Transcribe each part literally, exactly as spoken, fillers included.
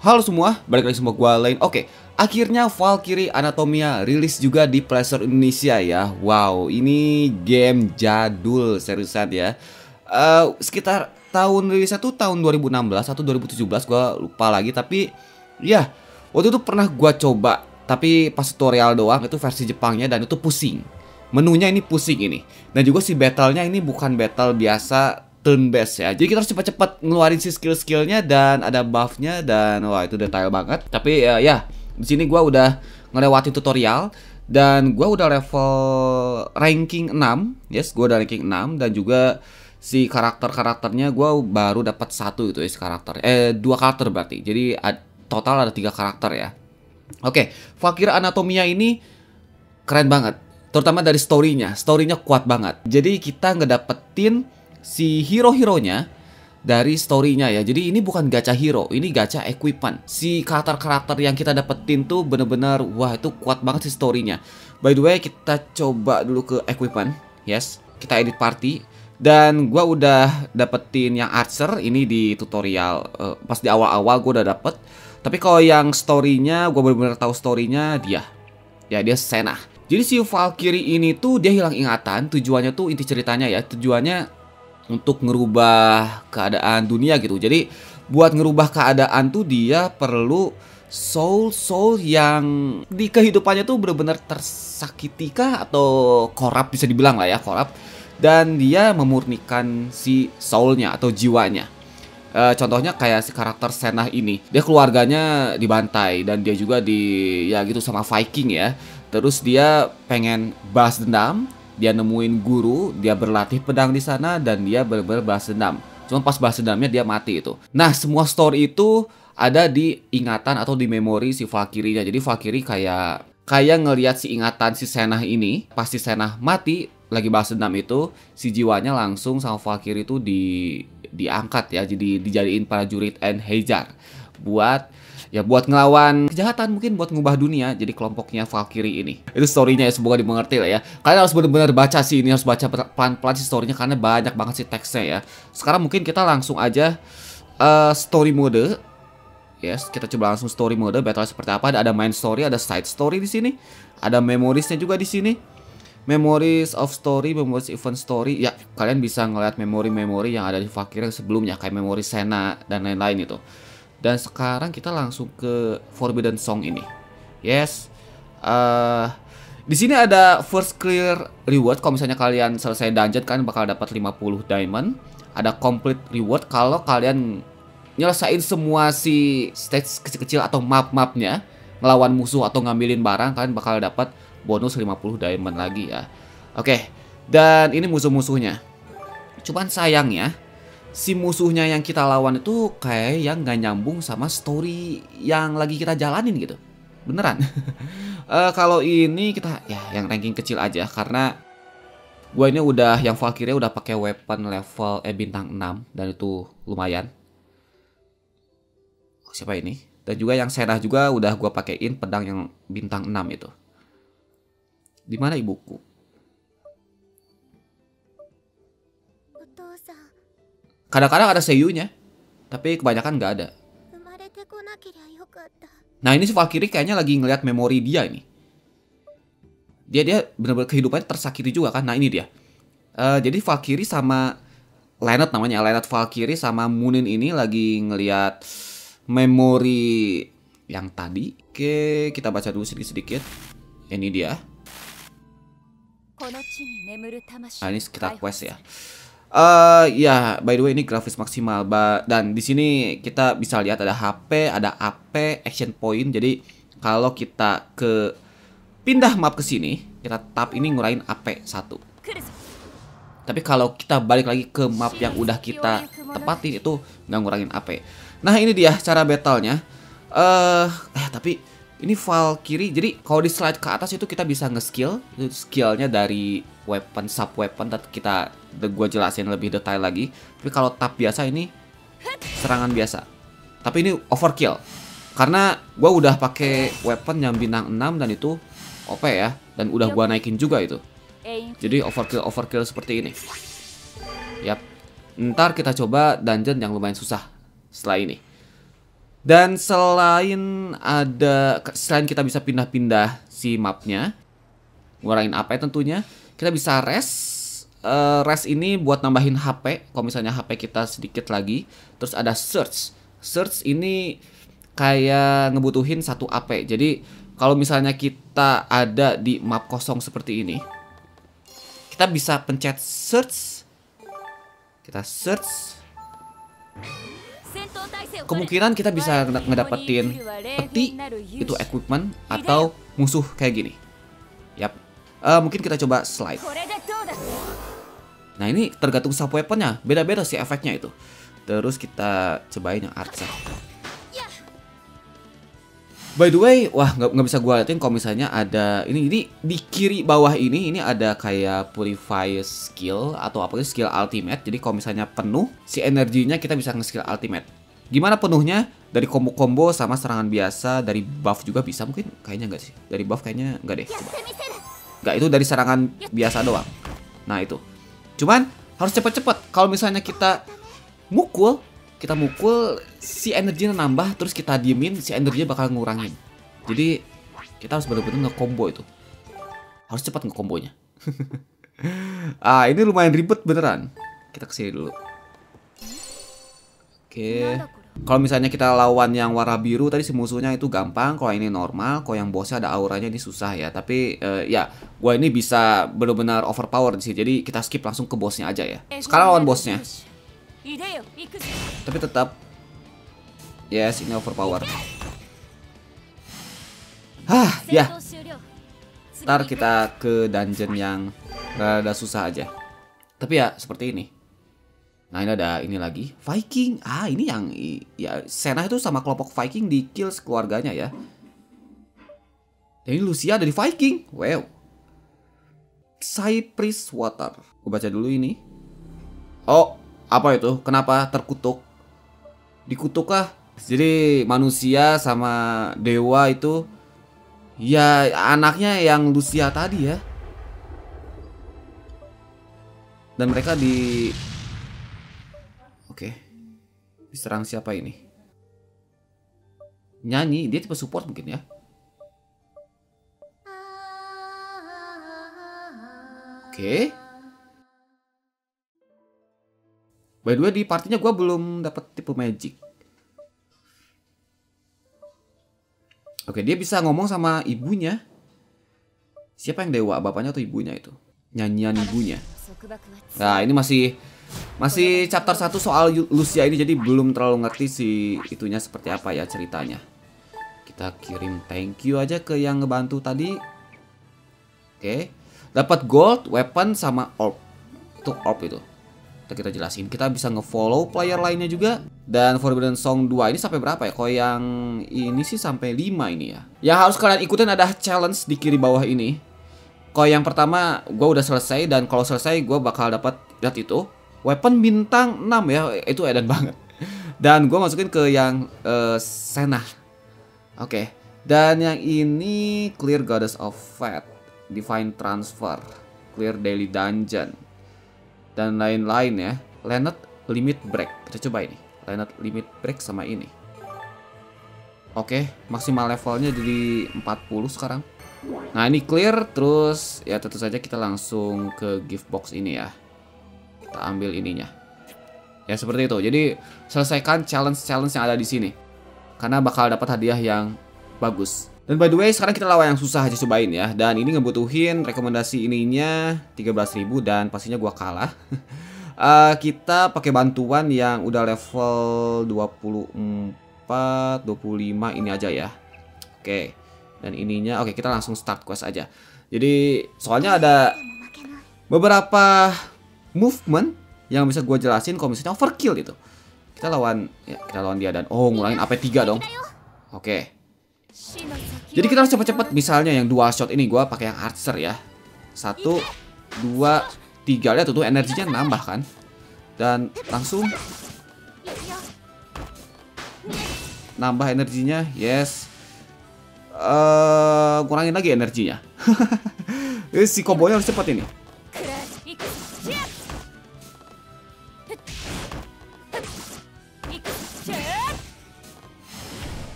Halo semua, balik lagi sama gua Lain. Oke, akhirnya Valkyrie Anatomia rilis juga di Play Store Indonesia ya. Wow, ini game jadul seriusan ya. Eh, sekitar tahun rilisnya tuh tahun dua ribu enam belas atau dua ribu tujuh belas, gua lupa lagi. Tapi ya, waktu itu pernah gua coba, tapi pas tutorial doang, itu versi Jepangnya, dan itu pusing. Menunya ini pusing ini. Dan juga si battle-nya ini bukan battle biasa turn based ya. Jadi kita harus cepat-cepat ngeluarin si skill-skillnya, dan ada buffnya, dan wah itu detail banget. Tapi ya, ya di sini gua udah ngelewati tutorial dan gua udah level ranking enam. Yes, gua udah ranking enam, dan juga si karakter-karakternya gua baru dapat satu itu ya, si karakter. Eh dua karakter berarti. Jadi ad, total ada tiga karakter ya. Oke, Valkyrie Anatomia ini keren banget. Terutama dari story-nya. Story-nya kuat banget. Jadi kita ngedapetin si hero-heronya dari story-nya ya. Jadi ini bukan gacha hero, ini gacha equipment. Si karakter-karakter yang kita dapetin tuh bener-bener wah itu kuat banget si story-nya. By the way, kita coba dulu ke equipment. Yes, kita edit party. Dan gua udah dapetin yang archer ini di tutorial. uh, Pas di awal-awal gua udah dapet. Tapi kalau yang story-nya, gua bener-bener tahu story-nya dia. Ya dia Senna. Jadi si Valkyrie ini tuh dia hilang ingatan. Tujuannya tuh inti ceritanya ya, tujuannya untuk ngerubah keadaan dunia gitu. Jadi buat ngerubah keadaan tuh dia perlu soul-soul yang di kehidupannya tuh bener-bener tersakiti kah atau korup, bisa dibilang lah ya, korup. Dan dia memurnikan si soulnya atau jiwanya. E, contohnya kayak si karakter Senna ini, dia keluarganya dibantai dan dia juga di ya gitu sama Viking ya. Terus dia pengen balas dendam. Dia nemuin guru, dia berlatih pedang di sana, dan dia benar-benar balas dendam. Cuma pas balas dendamnya dia mati itu. Nah, semua story itu ada di ingatan atau di memori si Valkyrie-nya. Jadi Valkyrie kayak kayak ngelihat si ingatan si Senna ini. Pas si Senna mati lagi balas dendam itu, si jiwanya langsung sama Valkyrie itu di diangkat ya. Jadi dijadiin prajurit Einherjar buat ya buat ngelawan kejahatan, mungkin buat ngubah dunia. Jadi kelompoknya Valkyrie ini. Itu story-nya ya, semoga dimengerti lah ya. Kalian harus benar-benar baca sih, ini harus baca pelan-pelan sih story-nya karena banyak banget sih teksnya ya. Sekarang mungkin kita langsung aja uh, story mode. Yes, kita coba langsung story mode. Battle seperti apa? Ada main story, ada side story di sini. Ada memoriesnya juga di sini. Memories of story, memories event story. Ya, kalian bisa ngeliat memori-memori yang ada di Valkyrie sebelumnya, kayak memori Senna dan lain-lain itu. Dan sekarang kita langsung ke Forbidden Song ini. Yes. Uh, di sini ada first clear reward. Kalau misalnya kalian selesai dungeon, kalian bakal dapat lima puluh diamond. Ada complete reward kalau kalian nyelesain semua si stage kecil-kecil atau map-mapnya, ngelawan musuh atau ngambilin barang, kalian bakal dapat bonus lima puluh diamond lagi ya. Oke. Dan ini musuh-musuhnya. Cuman sayangnya si musuhnya yang kita lawan itu kayak yang gak nyambung sama story yang lagi kita jalanin gitu. Beneran. uh, Kalau ini kita ya yang ranking kecil aja, karena gue ini udah yang Valkyrie udah pakai weapon level eh bintang enam, dan itu lumayan. Oh, siapa ini? Dan juga yang Senna juga udah gue pakein pedang yang bintang enam itu. Dimana ibuku? Kadang-kadang ada seiyunya, tapi kebanyakan nggak ada. Nah, ini si Valkyrie kayaknya lagi ngeliat memori dia ini. Dia dia benar-benar kehidupannya tersakiti juga kan. Nah, ini dia. Uh, jadi Valkyrie sama Lennart namanya, Lennart Valkyrie sama Munin ini lagi ngeliat memori yang tadi. Oke, kita baca dulu sedikit-sedikit. Ini dia. Nah, ini sekitar quest ya. Uh, ya, by the way ini grafis maksimal, ba dan di sini kita bisa lihat ada H P, ada A P, action point. Jadi kalau kita ke pindah map ke sini, kita tap ini ngurangin A P satu. Tapi kalau kita balik lagi ke map yang udah kita tepatin itu nggak ngurangin A P. Nah, ini dia cara battle-nya. Uh, eh tapi ini Valkyrie, jadi kalau di slide ke atas itu kita bisa nge-skill. Itu skillnya dari weapon, sub weapon, dan kita gue jelasin lebih detail lagi. Tapi kalau tab biasa ini serangan biasa. Tapi ini overkill, karena gue udah pakai weapon yang bintang enam dan itu O P ya. Dan udah gue naikin juga itu. Jadi overkill overkill seperti ini. Yap. Ntar kita coba dungeon yang lumayan susah setelah ini. Dan selain ada selain kita bisa pindah-pindah si mapnya, ngurangin A P tentunya, kita bisa rest. Uh, rest ini buat nambahin H P. Kalau misalnya H P kita sedikit lagi. Terus ada search. Search ini kayak ngebutuhin satu A P. Jadi kalau misalnya kita ada di map kosong seperti ini, kita bisa pencet search. Kita search. Kemungkinan kita bisa ngedapetin peti, itu equipment, atau musuh kayak gini. Yap. Uh, mungkin kita coba slide. Nah ini tergantung sub weaponnya, beda-beda sih efeknya itu. Terus kita cobain yang archer. By the way, wah nggak bisa gue liatin kalau misalnya ada ini, ini di kiri bawah ini, ini ada kayak purify skill atau apa sih, skill ultimate. Jadi kalau misalnya penuh, si energinya kita bisa nge-skill ultimate. Gimana penuhnya? Dari combo-combo sama serangan biasa, dari buff juga bisa mungkin? Kayaknya nggak sih, dari buff kayaknya nggak deh. Coba. Nggak, itu dari serangan biasa doang. Nah itu. Cuman harus cepet-cepet. Kalau misalnya kita mukul, kita mukul si energinya nambah, terus kita diemin, si energinya bakal ngurangin. Jadi kita harus bener-bener nge-combo itu. Harus cepat nge-kombonya. Ah, ini lumayan ribet beneran. Kita kesini dulu. Oke. Kalau misalnya kita lawan yang warna biru tadi, si musuhnya itu gampang. Kalau ini normal, kalau yang bosnya ada auranya ini susah ya. Tapi uh, ya, gua ini bisa benar-benar overpower di sini. Jadi kita skip langsung ke bosnya aja ya. Sekarang lawan bosnya. Tapi tetap, yes, ini overpower. Hah, ya. Ntar kita ke dungeon yang rada susah aja. Tapi ya seperti ini. Nah ini ada ini lagi Viking. Ah ini yang ya Senna itu sama kelompok Viking di kill keluarganya ya. Dan ini Lucia dari Viking. Wow. Cypress Water. Gue baca dulu ini. Oh apa itu? Kenapa terkutuk? Dikutuk kah? Jadi manusia sama dewa itu ya anaknya yang Lucia tadi ya. Dan mereka di Oke, diserang siapa ini? Nyanyi, dia tipe support mungkin ya. Oke. By the way di partinya gue belum dapat tipe magic. Oke, dia bisa ngomong sama ibunya. Siapa yang dewa, bapaknya atau ibunya itu? Nyanyian ibunya. Nah ini masih Masih chapter satu soal Lucia ini, jadi belum terlalu ngerti si itunya seperti apa ya ceritanya. Kita kirim thank you aja ke yang ngebantu tadi. Oke. Dapat gold, weapon sama orb. Itu orb itu. Kita, kita jelasin. Kita bisa nge-follow player lainnya juga. Dan Forbidden Song dua ini sampai berapa ya? Kalau yang ini sih sampai lima ini ya. Yang harus kalian ikutin ada challenge di kiri bawah ini. Kalau yang pertama gue udah selesai, dan kalau selesai gue bakal dapat lihat itu. Weapon bintang enam ya, itu edan banget. Dan gue masukin ke yang uh, Senna. Oke. Okay. Dan yang ini Clear Goddess of Fate, Divine Transfer, Clear Daily Dungeon, dan lain-lain ya. Lanet Limit Break. Kita coba ini. Lanet Limit Break sama ini. Oke, okay. Maksimal levelnya jadi empat puluh sekarang. Nah ini clear, terus ya tentu saja kita langsung ke gift box ini ya. Kita ambil ininya. Ya seperti itu. Jadi selesaikan challenge-challenge yang ada di sini. Karena bakal dapat hadiah yang bagus. Dan by the way, sekarang kita lawan yang susah aja cobain ya. Dan ini ngebutuhin rekomendasi ininya tiga belas ribu dan pastinya gua kalah. uh, kita pakai bantuan yang udah level dua puluh empat, dua puluh lima ini aja ya. Oke. Dan ininya oke, kita langsung start quest aja. Jadi soalnya ada beberapa movement yang bisa gue jelasin kalau misalnya overkill itu. Kita lawan ya, kita lawan dia dan oh ngurangin A P tiga dong. Oke. Jadi kita harus cepet-cepet. Misalnya yang dual shot ini gue pakai yang archer ya. Satu, dua, tiga. Lihat tuh energinya nambah kan. Dan langsung nambah energinya. Yes. Uh, kurangin lagi energinya. Si kombonya harus cepat ini.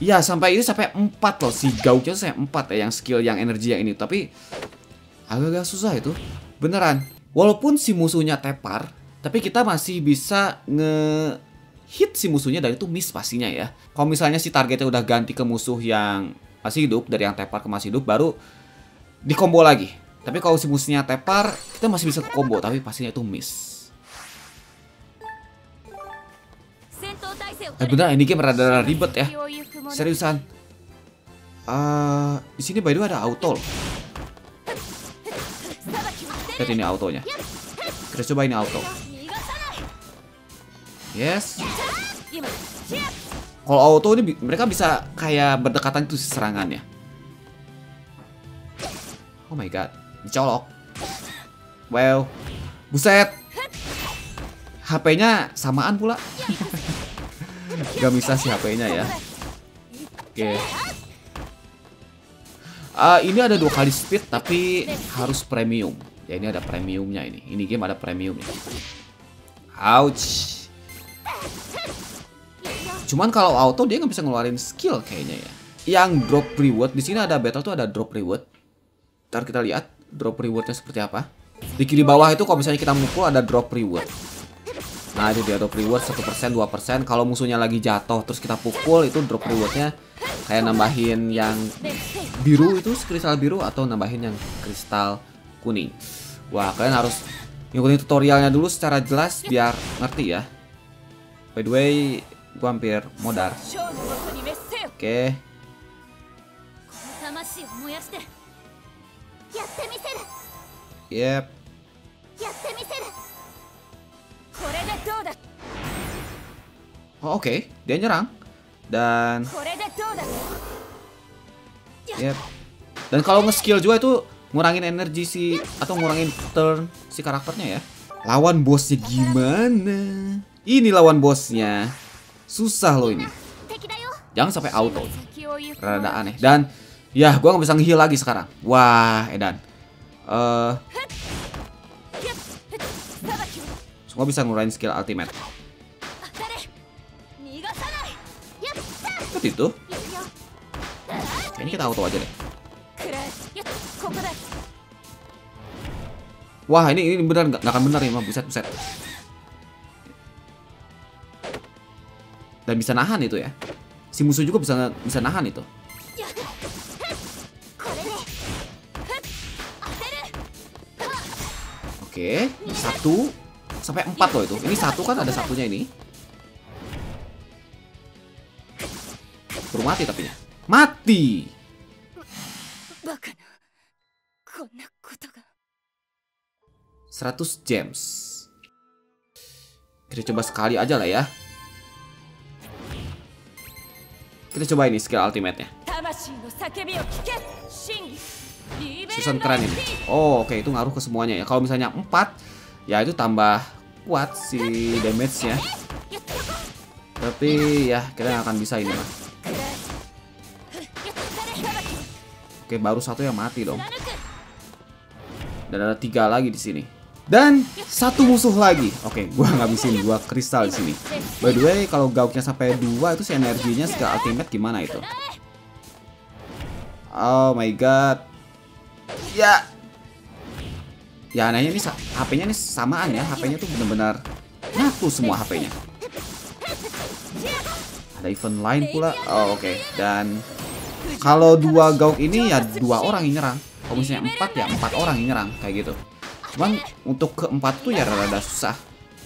Iya, sampai ini sampai empat loh. Si Gauknya sampai empat ya, yang skill yang energi yang ini. Tapi agak-agak susah itu. Beneran. Walaupun si musuhnya tepar, tapi kita masih bisa nge-hit si musuhnya, dan itu miss pastinya ya. Kalau misalnya si targetnya udah ganti ke musuh yang masih hidup, dari yang tepar ke masih hidup, baru di combo lagi. Tapi kalau si musuhnya tepar, kita masih bisa ke combo, tapi pastinya itu miss. Eh bener, ini game rada ribet ya. Seriusan. Uh, di sini by the way ada auto loh. Lihat ini autonya. Kita coba ini auto. Yes. Kalau auto ini mereka bisa kayak berdekatan itu serangannya. Oh my god, dicolok. Wow. Buset. H P-nya samaan pula. Gak bisa sih H P-nya ya. Oke. Okay. Uh, ini ada dua kali speed tapi harus premium. Ya ini ada premiumnya ini. Ini game ada premiumnya. Ouch. Cuman kalau auto dia nggak bisa ngeluarin skill kayaknya ya. Yang drop reward di sini ada battle tuh ada drop reward. Ntar kita lihat drop rewardnya seperti apa. Di kiri bawah itu kalau misalnya kita mukul ada drop reward. Nah itu dia drop reward satu persen, dua persen. Kalau musuhnya lagi jatuh terus kita pukul, itu drop rewardnya kayak nambahin yang biru itu kristal biru atau nambahin yang kristal kuning. Wah, kalian harus ngikutin tutorialnya dulu secara jelas biar ngerti ya. By the way, gua hampir modar. Oke. Okay. Yep. Oh, oke, okay. Dia nyerang. Dan yep. Dan kalau nge-skill juga itu ngurangin energi si, atau ngurangin turn si karakternya ya. Lawan bosnya gimana? Ini lawan bosnya. Susah loh ini. Jangan sampai auto. Rada aneh. Dan ya gua nggak bisa nge-heal lagi sekarang. Wah, edan. Eh uh, Semua bisa ngurangin skill ultimate. Seperti itu. Kayaknya kita auto aja deh. Wah, ini ini benar nggak akan benar ya, mah buset buset. Dan bisa nahan itu ya. Si musuh juga bisa bisa nahan itu. Oke, satu sampai empat loh itu. Ini satu kan ada satunya ini. Baru mati tapi ya. Mati. seratus gems. Kita coba sekali aja lah ya. Kita coba ini skill ultimate-nya. Susan keren ini. Oh, oke, okay. Itu ngaruh ke semuanya ya. Kalau misalnya empat, ya itu tambah kuat si damage-nya. Tapi ya kita nggak akan bisa ini mah. Oke, baru satu yang mati dong. Dan ada tiga lagi di sini. Dan satu musuh lagi. Oke, gua ngabisin dua kristal di sini. By the way, kalau gauknya sampai dua itu si energinya skill ultimate gimana itu? Oh my god. Ya. Ya anehnya ini H P-nya nih samaan ya. H P-nya tuh bener-bener nyatu semua H P-nya. Ada event lain pula. Oh oke. Okay. Dan kalau dua gauk ini ya dua orang yang nyerang. Kalau misalnya empat ya empat orang yang nyerang kayak gitu. Cuman untuk keempat tuh ya rada susah.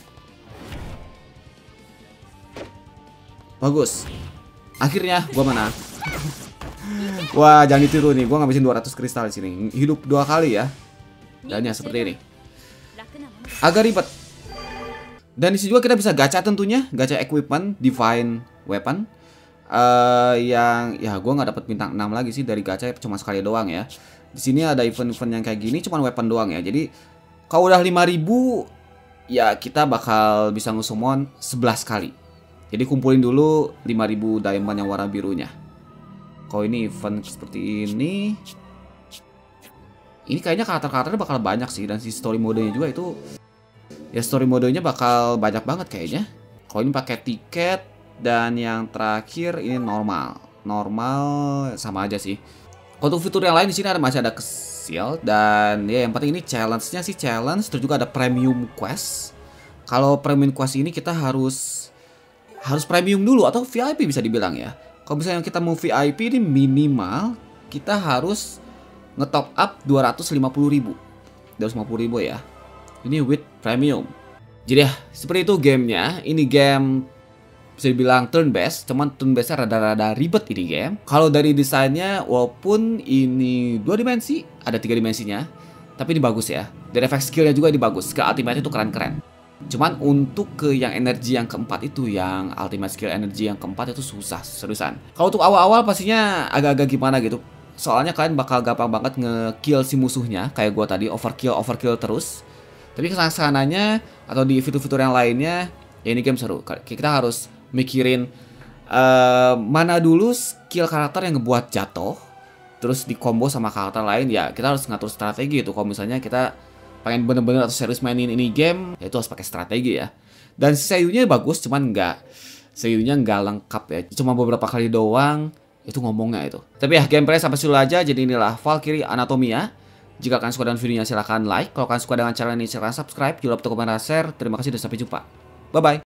Bagus. Akhirnya gua menang. Wah, jangan ditiru nih. Gua ngabisin dua ratus kristal di sini. Hidup dua kali ya. Dan ya seperti ini. Agak ribet. Dan di sini juga kita bisa gacha tentunya, gacha equipment, divine weapon. Uh, yang ya gua nggak dapat bintang enam lagi sih dari gacha, cuma sekali doang ya. Di sini ada event-event yang kayak gini cuma weapon doang ya. Jadi kalau udah lima ribu ya kita bakal bisa nge-summon sebelas kali. Jadi kumpulin dulu lima ribu diamond yang warna birunya. Kalau ini event seperti ini, ini kayaknya karakter-karakternya bakal banyak sih. Dan si story modenya juga itu, ya story modenya bakal banyak banget kayaknya. Kalau ini pakai tiket, dan yang terakhir ini normal. normal sama aja sih. Untuk fitur yang lain di sini ada masih ada shield, dan ya yang penting ini challenge-nya sih challenge, terus juga ada premium quest. Kalau premium quest ini kita harus harus premium dulu atau V I P bisa dibilang ya. Kalau misalnya kita mau V I P ini minimal kita harus ngetop up dua ratus lima puluh ribu. dua ratus lima puluh ribu ya. Ini with premium. Jadi ya, seperti itu gamenya. Ini game bisa dibilang turn based, cuman turn based-nya rada-rada ribet ini game. Kalau dari desainnya, walaupun ini dua dimensi, ada tiga dimensinya, tapi ini bagus ya. Dari efek skillnya juga ini bagus. Skill ultimate itu keren-keren. Cuman untuk ke yang energi yang keempat itu, yang ultimate skill energi yang keempat itu susah, seriusan. Kalau untuk awal-awal pastinya agak-agak gimana gitu. Soalnya kalian bakal gampang banget nge-kill si musuhnya, kayak gua tadi, overkill, overkill terus. Tapi kesananya atau di fitur-fitur yang lainnya, ya ini game seru. Kita harus mikirin uh, mana dulu skill karakter yang ngebuat jatuh, terus di combo sama karakter lain. Ya kita harus ngatur strategi itu. Kalau misalnya kita pengen bener-bener atau serius mainin ini game, ya itu harus pakai strategi ya. Dan seiyunya bagus, cuman nggak seiyunya nggak lengkap ya. Cuma beberapa kali doang itu ngomongnya itu. Tapi ya gameplay sampai situ aja. Jadi inilah Valkyrie Anatomia. Jika kalian suka dengan videonya silahkan like. Kalau kalian suka dengan channel ini silahkan subscribe. Jangan lupa untuk komen dan share. Terima kasih dan sampai jumpa. Bye bye.